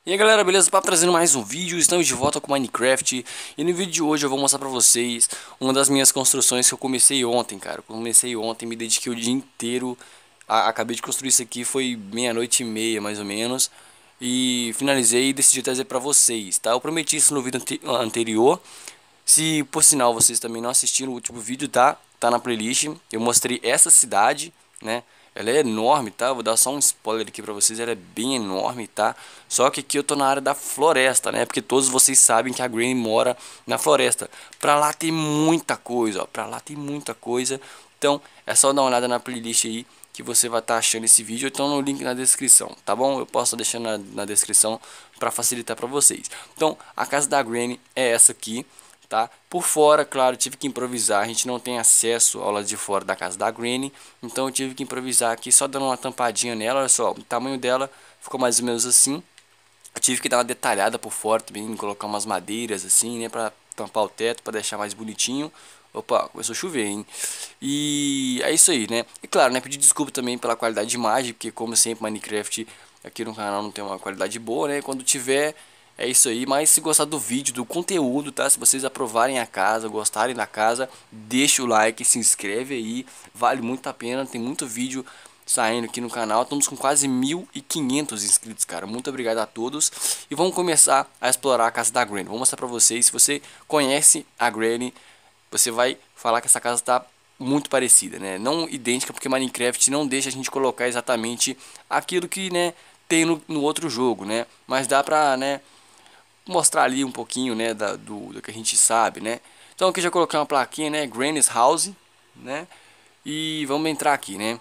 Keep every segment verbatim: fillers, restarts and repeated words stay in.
E aí galera, beleza? Papo trazendo mais um vídeo, estamos de volta com Minecraft. E no vídeo de hoje eu vou mostrar pra vocês uma das minhas construções que eu comecei ontem, cara. Comecei ontem, me dediquei o dia inteiro, a, acabei de construir isso aqui, foi meia-noite e meia mais ou menos. E finalizei e decidi trazer pra vocês, tá? Eu prometi isso no vídeo ante anterior. Se por sinal vocês também não assistiram o último vídeo, tá? Tá na playlist. Eu mostrei essa cidade, né? Ela é enorme, tá? Vou dar só um spoiler aqui pra vocês, ela é bem enorme, tá? Só que aqui eu tô na área da floresta, né? Porque todos vocês sabem que a Granny mora na floresta. Pra lá tem muita coisa, ó. Pra lá tem muita coisa. Então é só dar uma olhada na playlist aí que você vai estar tá achando esse vídeo. Então no link na descrição, tá bom? Eu posso deixar na, na descrição pra facilitar pra vocês. Então a casa da Granny é essa aqui. Tá? Por fora, claro, tive que improvisar, a gente não tem acesso ao lado de fora da casa da Granny, então eu tive que improvisar aqui, só dando uma tampadinha nela, olha só, o tamanho dela ficou mais ou menos assim. Eu tive que dar uma detalhada por fora também, colocar umas madeiras assim, né, pra tampar o teto, pra deixar mais bonitinho. Opa, começou a chover, hein? E é isso aí, né? E claro, né, pedir desculpa também pela qualidade de imagem, porque como sempre Minecraft aqui no canal não tem uma qualidade boa, né? Quando tiver, é isso aí. Mas se gostar do vídeo, do conteúdo, tá? Se vocês aprovarem a casa, gostarem da casa, deixa o like, se inscreve aí, vale muito a pena, tem muito vídeo saindo aqui no canal. Estamos com quase mil e quinhentos inscritos, cara. Muito obrigado a todos. E vamos começar a explorar a casa da Granny. Vou mostrar pra vocês. Se você conhece a Granny, você vai falar que essa casa está muito parecida, né? Não idêntica, porque Minecraft não deixa a gente colocar exatamente aquilo que, né, tem no, no outro jogo, né? Mas dá pra, né, mostrar ali um pouquinho, né, da, do, do que a gente sabe, né? Então aqui já coloquei uma plaquinha, né, Granny's House, né? E vamos entrar aqui, né?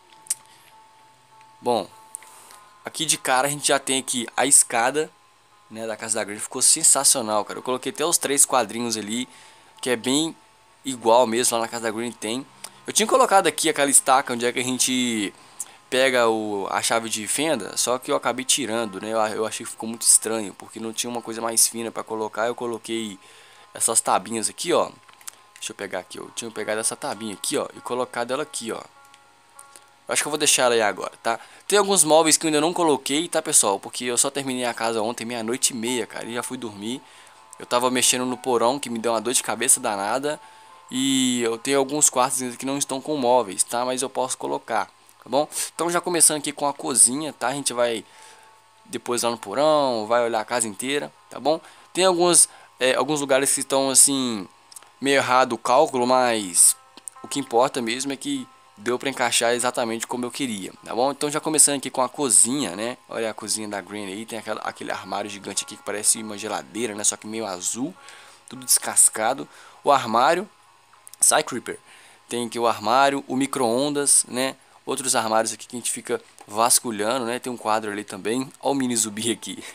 Bom, aqui de cara a gente já tem aqui a escada, né, da casa da Granny. Ficou sensacional, cara. Eu coloquei até os três quadrinhos ali, que é bem igual mesmo, lá na casa da Granny tem. Eu tinha colocado aqui aquela estaca onde é que a gente pega o, a chave de fenda, só que eu acabei tirando, né? Eu, eu achei que ficou muito estranho, porque não tinha uma coisa mais fina para colocar. Eu coloquei essas tabinhas aqui, ó. Deixa eu pegar aqui, eu tinha pegado essa tabinha aqui, ó, e colocado ela aqui, ó. Eu acho que eu vou deixar ela aí agora, tá? Tem alguns móveis que eu ainda não coloquei, tá, pessoal? Porque eu só terminei a casa ontem, meia-noite e meia, cara, e já fui dormir. Eu tava mexendo no porão, que me deu uma dor de cabeça danada. E eu tenho alguns quartos ainda que não estão com móveis, tá? Mas eu posso colocar, tá bom? Então já começando aqui com a cozinha, tá? A gente vai depois lá no porão, vai olhar a casa inteira, tá bom? Tem alguns, é, alguns lugares que estão assim, meio errado o cálculo, mas o que importa mesmo é que deu para encaixar exatamente como eu queria, tá bom? Então já começando aqui com a cozinha, né? Olha a cozinha da Granny aí, tem aquela, aquele armário gigante aqui que parece uma geladeira, né? Só que meio azul, tudo descascado. O armário, Psy Creeper, tem aqui o armário, o micro-ondas, né? Outros armários aqui que a gente fica vasculhando, né? Tem um quadro ali também, olha o mini zumbi aqui.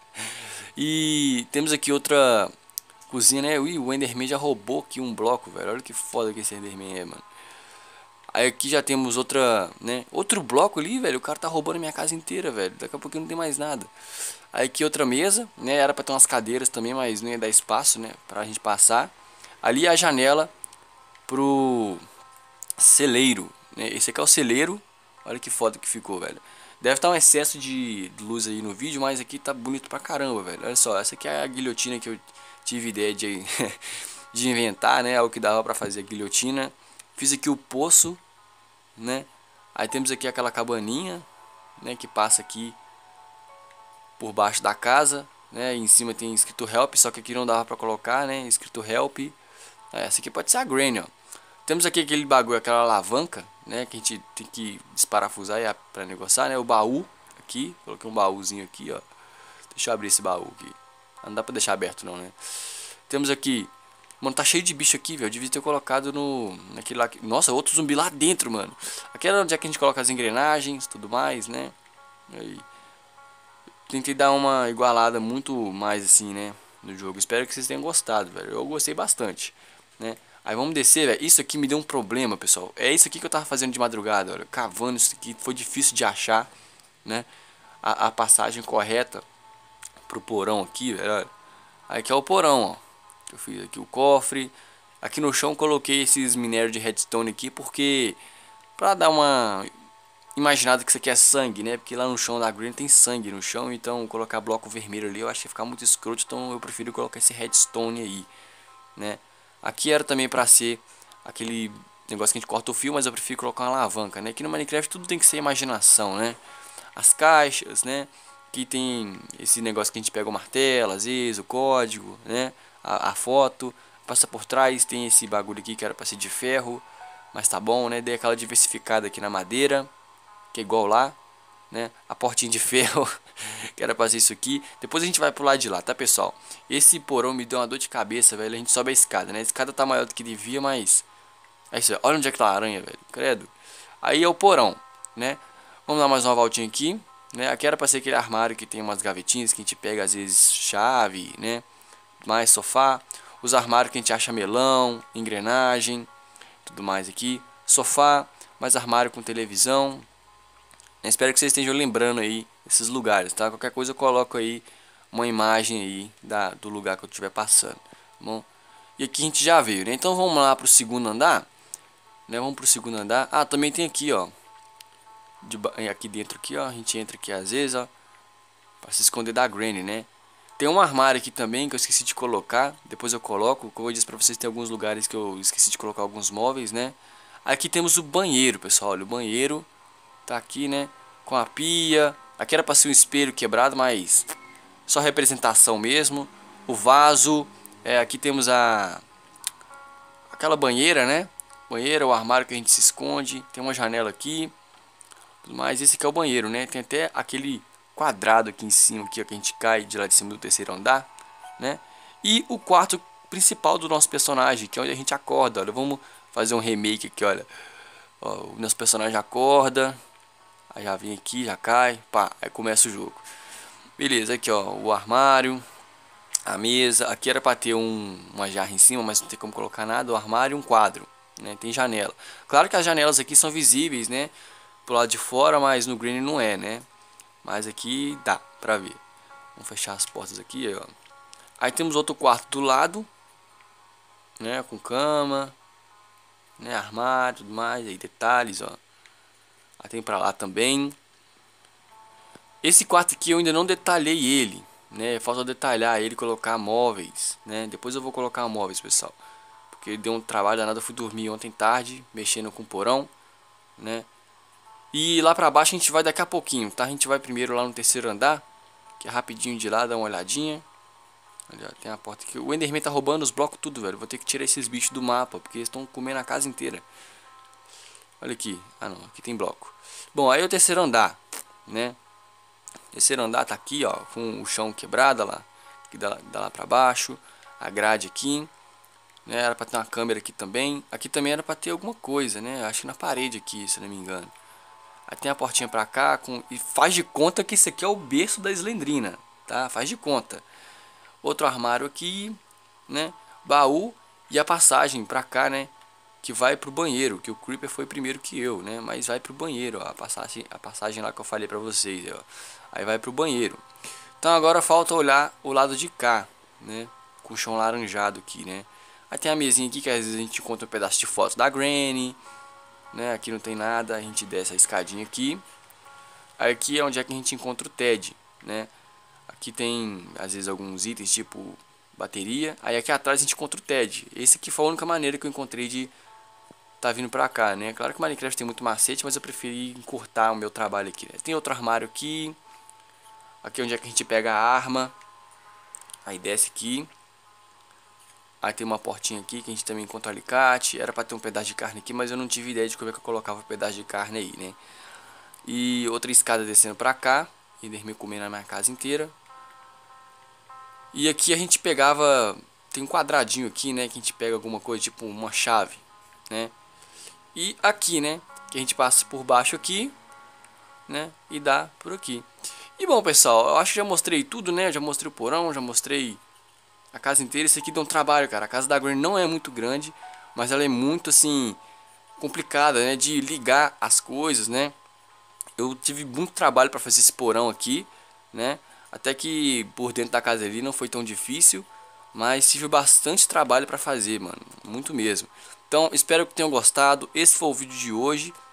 E temos aqui outra cozinha, né? Ui, o Enderman já roubou aqui um bloco, velho. Olha que foda que esse Enderman é, mano. Aí aqui já temos outra, né? Outro bloco ali, velho. O cara tá roubando a minha casa inteira, velho. Daqui a pouco não tem mais nada. Aí aqui outra mesa, né? Era pra ter umas cadeiras também, mas não ia dar espaço, né? Pra gente passar. Ali a janela pro celeiro, né? Esse aqui é o celeiro. Olha que foda que ficou, velho. Deve estar um excesso de luz aí no vídeo, mas aqui tá bonito pra caramba, velho. Olha só, essa aqui é a guilhotina que eu tive ideia de, de inventar, né? É o que dava pra fazer a guilhotina. Fiz aqui o poço, né? Aí temos aqui aquela cabaninha, né? Que passa aqui por baixo da casa, né? E em cima tem escrito help, só que aqui não dava pra colocar, né? Escrito help. Essa aqui pode ser a Granny, ó. Temos aqui aquele bagulho, aquela alavanca, né? Que a gente tem que desparafusar para negociar, né? O baú aqui, coloquei um baúzinho aqui, ó. Deixa eu abrir esse baú aqui. Não dá pra deixar aberto não, né? Temos aqui... Mano, tá cheio de bicho aqui, velho. Eu devia ter colocado no... Naquele lá... Nossa, outro zumbi lá dentro, mano. Aqui é onde é que a gente coloca as engrenagens, tudo mais, né? Aí... Tentei dar uma igualada muito mais assim, né? No jogo. Espero que vocês tenham gostado, velho. Eu gostei bastante, né? Aí vamos descer, velho. Isso aqui me deu um problema, pessoal. É isso aqui que eu tava fazendo de madrugada, olha. Cavando isso aqui. Foi difícil de achar, né? A, a passagem correta pro porão aqui, velho. Olha. Aí aqui é o porão, ó. Eu fiz aqui o cofre. Aqui no chão coloquei esses minérios de redstone aqui porque... Pra dar uma... imaginado que isso aqui é sangue, né? Porque lá no chão da Green tem sangue no chão, então colocar bloco vermelho ali eu acho que ia ficar muito escroto, então eu prefiro colocar esse redstone aí, né? Aqui era também pra ser aquele negócio que a gente corta o fio, mas eu prefiro colocar uma alavanca, né? Aqui no Minecraft tudo tem que ser imaginação, né? As caixas, né? Aqui tem esse negócio que a gente pega o martelo, às vezes, o código, né? A, a foto, passa por trás, tem esse bagulho aqui que era pra ser de ferro, mas tá bom, né? Dei aquela diversificada aqui na madeira, que é igual lá, né? A portinha de ferro, que era pra ser isso aqui. Depois a gente vai pro lado de lá, tá, pessoal? Esse porão me deu uma dor de cabeça, velho. A gente sobe a escada, né? A escada tá maior do que devia, mas... é isso aí. Olha onde é que tá a aranha, velho. Credo. Aí é o porão, né? Vamos dar mais uma voltinha aqui, né? Aqui era pra ser aquele armário que tem umas gavetinhas que a gente pega, às vezes, chave, né? Mais sofá. Os armários que a gente acha melão, engrenagem, tudo mais aqui. Sofá, mais armário com televisão. Eu espero que vocês estejam lembrando aí esses lugares, tá? Qualquer coisa eu coloco aí uma imagem aí da, do lugar que eu estiver passando, tá bom? E aqui a gente já veio, né? Então vamos lá pro segundo andar, né? Vamos pro segundo andar. Ah, também tem aqui, ó. De, aqui dentro aqui, ó. A gente entra aqui às vezes, ó. Pra se esconder da Granny, né? Tem um armário aqui também que eu esqueci de colocar. Depois eu coloco. Como eu disse pra vocês, tem alguns lugares que eu esqueci de colocar alguns móveis, né? Aqui temos o banheiro, pessoal. Olha, o banheiro tá aqui, né? Com a pia. Aqui era pra ser um espelho quebrado, mas só representação mesmo. O vaso. É, aqui temos a... aquela banheira, né? Banheira, o armário que a gente se esconde. Tem uma janela aqui. Mas esse aqui é o banheiro, né? Tem até aquele quadrado aqui em cima aqui, ó, que a gente cai de lá de cima do terceiro andar, né? E o quarto principal do nosso personagem, que é onde a gente acorda. Olha, vamos fazer um remake aqui, olha. Ó, o nosso personagem acorda. Aí já vem aqui, já cai, pá, aí começa o jogo. Beleza, aqui ó, o armário, a mesa. Aqui era pra ter um, uma jarra em cima, mas não tem como colocar nada. O armário e um quadro, né? Tem janela. Claro que as janelas aqui são visíveis, né? Pro lado de fora, mas no green não é, né? Mas aqui dá pra ver. Vamos fechar as portas aqui, ó. Aí temos outro quarto do lado, né? Com cama, né? Armário, tudo mais. Aí detalhes, ó. Aí tem pra lá também. Esse quarto aqui eu ainda não detalhei ele, né? Falta detalhar ele, colocar móveis, né? Depois eu vou colocar móveis, pessoal. Porque deu um trabalho danado, eu fui dormir ontem tarde, mexendo com o porão, né? E lá pra baixo a gente vai daqui a pouquinho, tá? A gente vai primeiro lá no terceiro andar, que é rapidinho de lá, dá uma olhadinha. Olha, tem a porta aqui. O Enderman tá roubando os blocos tudo, velho. Vou ter que tirar esses bichos do mapa, porque eles estão comendo a casa inteira. Olha aqui. Ah, não. Aqui tem bloco. Bom, aí é o terceiro andar, né? Terceiro andar tá aqui, ó, com o chão quebrado, lá, que dá, dá lá pra baixo. A grade aqui, né? Era pra ter uma câmera aqui também. Aqui também era pra ter alguma coisa, né? Acho que na parede aqui, se não me engano. Aí tem a portinha pra cá, com... e faz de conta que isso aqui é o berço da Slendrina, tá? Faz de conta. Outro armário aqui, né? Baú e a passagem pra cá, né? Que vai pro banheiro, que o Creeper foi primeiro que eu, né? Mas vai pro banheiro, ó, a passagem, a passagem lá que eu falei pra vocês, ó. Aí vai pro banheiro. Então agora falta olhar o lado de cá, né? Com o chão laranjado aqui, né? Aí tem a mesinha aqui que às vezes a gente encontra um pedaço de foto da Granny, né? Aqui não tem nada, a gente desce a escadinha aqui. Aí aqui é onde é que a gente encontra o Ted, né? Aqui tem às vezes alguns itens tipo bateria. Aí aqui atrás a gente encontra o Ted. Esse aqui foi a única maneira que eu encontrei de tá vindo pra cá, né? Claro que o Minecraft tem muito macete, mas eu preferi encurtar o meu trabalho aqui, né? Tem outro armário aqui. Aqui é onde é que a gente pega a arma. Aí desce aqui. Aí tem uma portinha aqui que a gente também encontra o alicate. Era pra ter um pedaço de carne aqui, mas eu não tive ideia de como é que eu colocava o pedaço de carne aí, né? E outra escada descendo pra cá. E me comendo na minha casa inteira. E aqui a gente pegava... tem um quadradinho aqui, né? Que a gente pega alguma coisa, tipo uma chave, né? E aqui, né? Que a gente passa por baixo aqui, né? E dá por aqui. E bom, pessoal, eu acho que já mostrei tudo, né? Eu já mostrei o porão, já mostrei a casa inteira. Isso aqui dá um trabalho, cara. A casa da Granny não é muito grande, mas ela é muito, assim, complicada, né? De ligar as coisas, né? Eu tive muito trabalho para fazer esse porão aqui, né? Até que por dentro da casa ali não foi tão difícil, mas tive bastante trabalho para fazer, mano. Muito mesmo. Então, espero que tenham gostado. Esse foi o vídeo de hoje.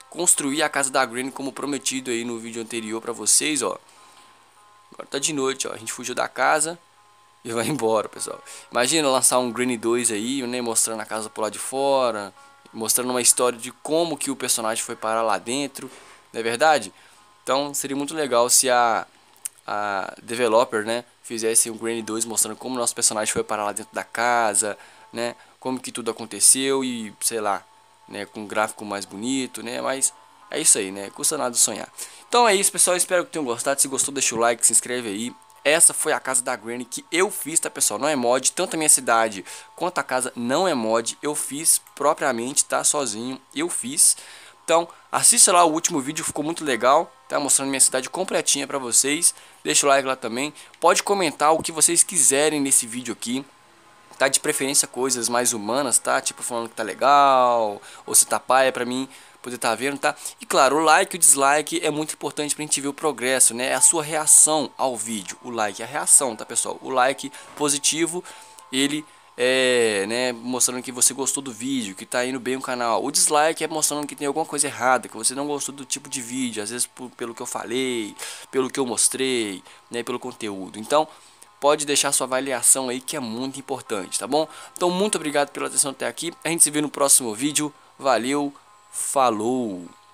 construir a casa da Granny como prometido aí no vídeo anterior pra vocês, ó. Agora tá de noite, ó. A gente fugiu da casa e vai embora, pessoal. Imagina lançar um Granny dois aí, né, mostrando a casa por lá de fora, mostrando uma história de como que o personagem foi parar lá dentro, não é verdade? Então seria muito legal se a, a developer, né, fizesse um Granny dois mostrando como o nosso personagem foi parar lá dentro da casa, né, como que tudo aconteceu e, sei lá, né, com um gráfico mais bonito, né, mas é isso aí, né, custa nada sonhar. Então é isso, pessoal, espero que tenham gostado. Se gostou, deixa o like, se inscreve aí. Essa foi a casa da Granny que eu fiz, tá, pessoal? Não é mod, tanto a minha cidade quanto a casa não é mod. Eu fiz propriamente, tá? Sozinho, eu fiz. Então, assista lá o último vídeo, ficou muito legal, tá? Mostrando minha cidade completinha pra vocês. Deixa o like lá também. Pode comentar o que vocês quiserem nesse vídeo aqui. Tá, de preferência coisas mais humanas, tá? Tipo falando que tá legal, ou se tá paia pra mim poder tá vendo, tá? E claro, o like e o dislike é muito importante pra gente ver o progresso, né? É a sua reação ao vídeo. O like é a reação, tá, pessoal? O like positivo, ele é, né, mostrando que você gostou do vídeo, que tá indo bem o canal. O dislike é mostrando que tem alguma coisa errada, que você não gostou do tipo de vídeo, às vezes por, pelo que eu falei, pelo que eu mostrei, né, pelo conteúdo. Então, pode deixar sua avaliação aí, que é muito importante, tá bom? Então, muito obrigado pela atenção até aqui. A gente se vê no próximo vídeo. Valeu, falou!